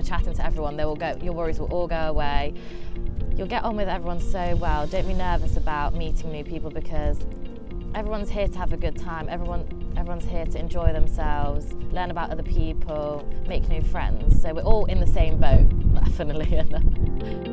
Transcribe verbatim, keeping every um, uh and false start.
chatting to everyone, they will go, your worries will all go away. You'll get on with everyone so well. Don't be nervous about meeting new people because everyone's here to have a good time. Everyone, everyone's here to enjoy themselves, learn about other people, make new friends. So we're all in the same boat, funnily enough.